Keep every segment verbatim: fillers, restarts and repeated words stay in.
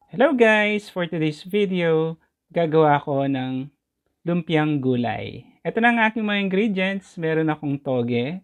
Hello guys! For today's video, gagawa ko ng lumpiang gulay. Ito na ang aking mga ingredients. Meron akong toge,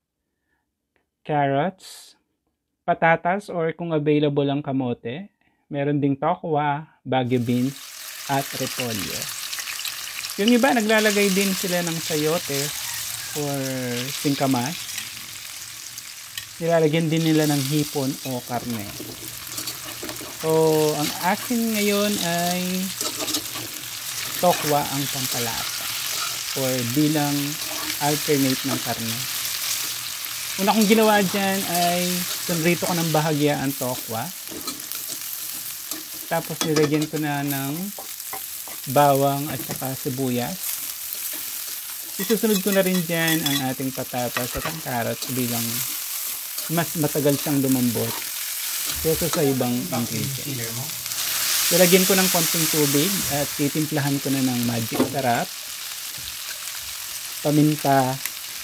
carrots, patatas or kung available ang kamote. Meron ding tokwa, bagu beans, at repolyo. Yung iba, naglalagay din sila ng sayote or singkamas. Nilalagyan din nila ng hipon o karne. So, ang akin ngayon ay tokwa ang pampalasa or bilang alternate ng karne. Una kong ginawa dyan ay sunrito ko ng bahagya ang tokwa. Tapos nilagyan ko na ng bawang at saka sibuyas. Isusunod ko na rin dyan ang ating patatas at ang carrots bilang mas matagal siyang lumambot kesa sa ibang ingredients. Lalagyan ko ng konting tubig at titimplahan ko na ng magic sarap, paminta,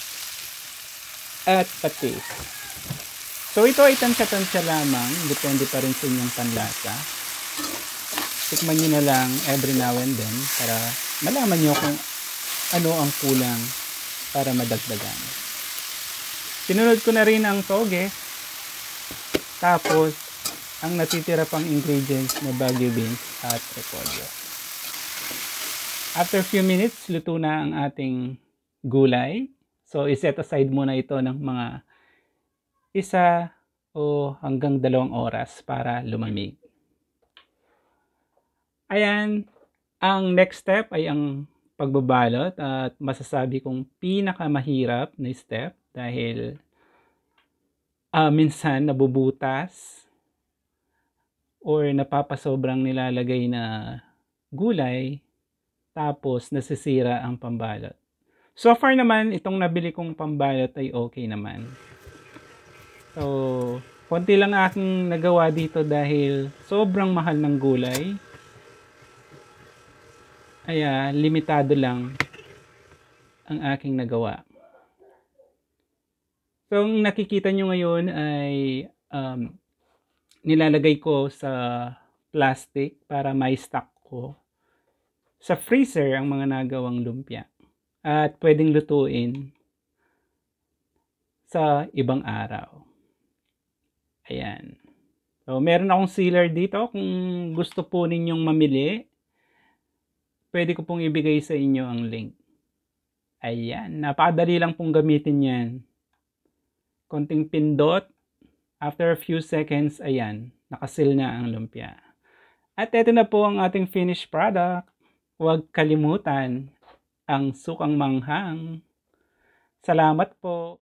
at patis. So ito ay tansya-tansya lamang, depende pa rin sa inyong panlasa. Tikman nyo na lang every now and then para malaman nyo kung ano ang kulang para madagdagan. Sinunod ko na rin ang toge. Tapos, ang natitira pang ingredients na bagu beans at repolyo. After few minutes, luto na ang ating gulay. So, iset aside muna ito ng mga isa o hanggang dalawang oras para lumamig. Ayan, ang next step ay ang pagbabalot at masasabi kong pinakamahirap na step dahil Uh, minsan nabubutas or napapasobrang nilalagay na gulay tapos nasisira ang pambalot. So far naman itong nabili kong pambalot ay okay naman. So konti lang aking nagawa dito dahil sobrang mahal ng gulay. Kaya limitado lang ang aking nagawa. So, ang nakikita nyo ngayon ay um, nilalagay ko sa plastic para may stock ko. Sa freezer ang mga nagawang lumpia. At pwedeng lutuin sa ibang araw. Ayan. So, meron akong sealer dito. Kung gusto po ninyong mamili, pwede ko pong ibigay sa inyo ang link. Ayan. Napakadali lang pong gamitin yan. Konting pindot, after a few seconds, ayan, nakasil na ang lumpia. At ito na po ang ating finished product. Huwag kalimutan ang sukang manghang. Salamat po.